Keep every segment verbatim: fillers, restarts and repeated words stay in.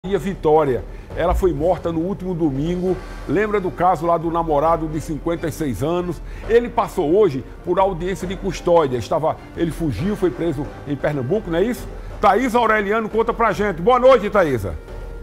Maria Vitória, ela foi morta no último domingo. Lembra do caso lá do namorado de cinquenta e seis anos? Ele passou hoje por audiência de custódia. Estava, ele fugiu, foi preso em Pernambuco, não é isso? Thaisa Aureliano conta pra gente. Boa noite, Thaisa.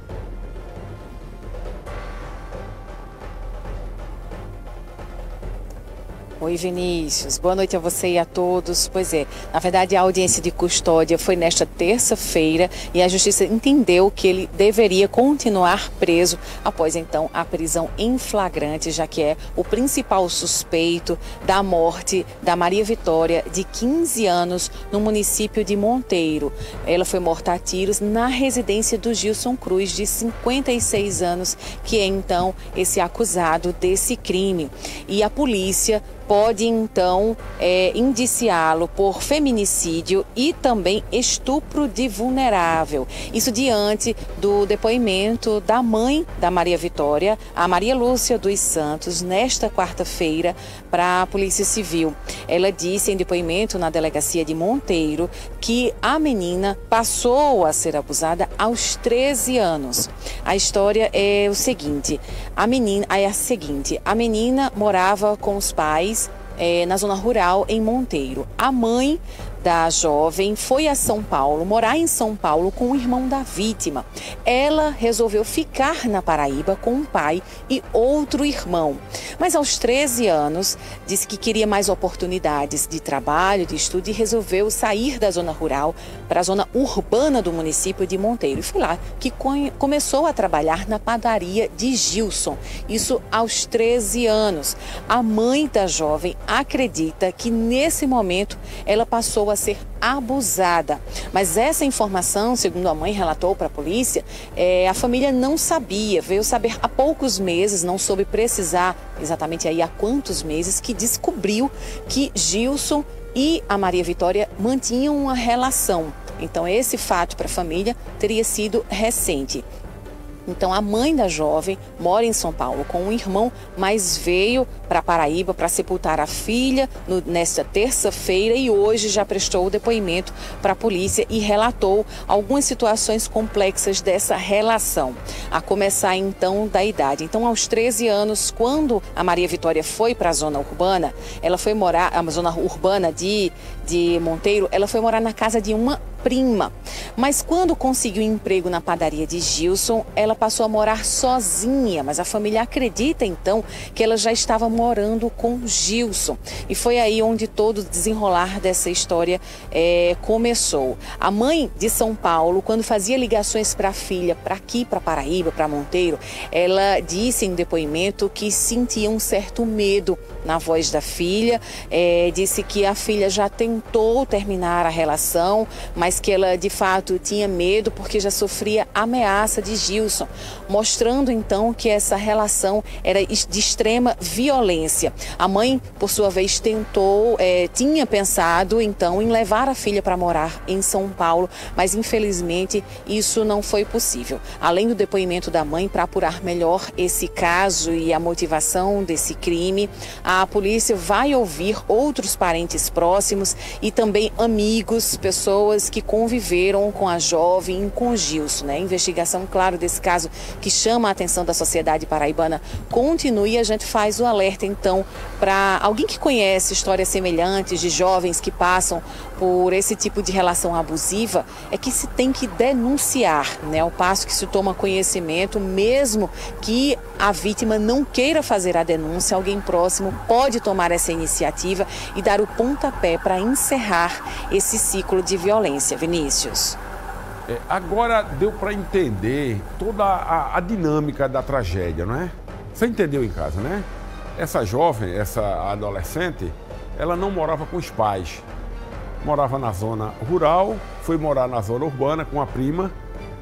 Oi, Vinícius. Boa noite a você e a todos. Pois é, na verdade a audiência de custódia foi nesta terça-feira e a Justiça entendeu que ele deveria continuar preso após então a prisão em flagrante, já que é o principal suspeito da morte da Maria Vitória, de quinze anos, no município de Monteiro. Ela foi morta a tiros na residência do Gilson Cruz, de cinquenta e seis anos, que é então esse acusado desse crime. E a polícia pode então é, indiciá-lo por feminicídio e também estupro de vulnerável. Isso diante do depoimento da mãe da Maria Vitória, a Maria Lúcia dos Santos, nesta quarta-feira, para a Polícia Civil. Ela disse em depoimento na delegacia de Monteiro que a menina passou a ser abusada aos treze anos. A história é o seguinte: a menina é a seguinte: a menina morava com os pais É, na zona rural, em Monteiro. A mãe da jovem foi a São Paulo, morar em São Paulo com o irmão da vítima. Ela resolveu ficar na Paraíba com um pai e outro irmão. Mas aos treze anos, disse que queria mais oportunidades de trabalho, de estudo, e resolveu sair da zona rural para a zona urbana do município de Monteiro. E foi lá que começou a trabalhar na padaria de Gilson. Isso aos treze anos. A mãe da jovem acredita que nesse momento ela passou a ser abusada. Mas essa informação, segundo a mãe relatou para a polícia, é, a família não sabia, veio saber há poucos meses, não soube precisar exatamente aí há quantos meses, que descobriu que Gilson e a Maria Vitória mantinham uma relação. Então esse fato para a família teria sido recente. Então a mãe da jovem mora em São Paulo com um irmão, mas veio para Paraíba para sepultar a filha no, nesta terça-feira, e hoje já prestou o depoimento para a polícia e relatou algumas situações complexas dessa relação. A começar então da idade. Então aos treze anos, quando a Maria Vitória foi para a zona urbana, ela foi morar, a zona urbana de, de Monteiro, ela foi morar na casa de uma prima. Mas quando conseguiu emprego na padaria de Gilson, ela passou a morar sozinha, mas a família acredita então que ela já estava morando com Gilson. E foi aí onde todo o desenrolar dessa história é, começou. A mãe de São Paulo, quando fazia ligações para a filha, para aqui, para Paraíba, para Monteiro, ela disse em depoimento que sentia um certo medo na voz da filha, é, disse que a filha já tentou terminar a relação, mas que ela de fato tinha medo porque já sofria ameaça de Gilson, mostrando então que essa relação era de extrema violência. A mãe, por sua vez, tentou, é, tinha pensado então em levar a filha para morar em São Paulo, mas infelizmente isso não foi possível. Além do depoimento da mãe para apurar melhor esse caso e a motivação desse crime, a polícia vai ouvir outros parentes próximos e também amigos, pessoas que conviveram com a jovem e com o Gilson, né? A investigação, claro, desse caso que chama a atenção da sociedade paraibana continua, e a gente faz o alerta então para alguém que conhece histórias semelhantes de jovens que passam por esse tipo de relação abusiva, é que se tem que denunciar, né? Ao passo que se toma conhecimento, mesmo que a vítima não queira fazer a denúncia, alguém próximo pode tomar essa iniciativa e dar o pontapé para encerrar esse ciclo de violência. Vinícius. É, agora deu para entender toda a, a dinâmica da tragédia, não é? Você entendeu em casa, né? Essa jovem, essa adolescente, ela não morava com os pais. Morava na zona rural, foi morar na zona urbana com a prima.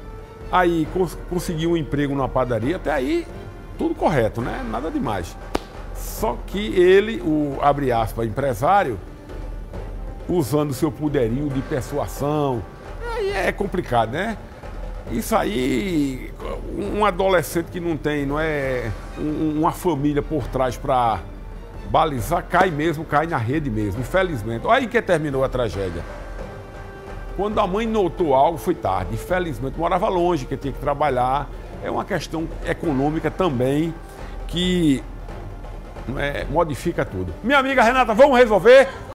Aí cons conseguiu um emprego numa padaria, até aí tudo correto, né? Nada demais. Só que ele, o, abre aspas, empresário, usando seu poderio de persuasão, aí é complicado, né? Isso aí, um adolescente que não tem, não é um, uma família por trás para balizar, cai mesmo, cai na rede mesmo, infelizmente. Olha aí que terminou a tragédia. Quando a mãe notou algo, foi tarde. Infelizmente, morava longe, que tinha que trabalhar. É uma questão econômica também que é, modifica tudo. Minha amiga Renata, vamos resolver?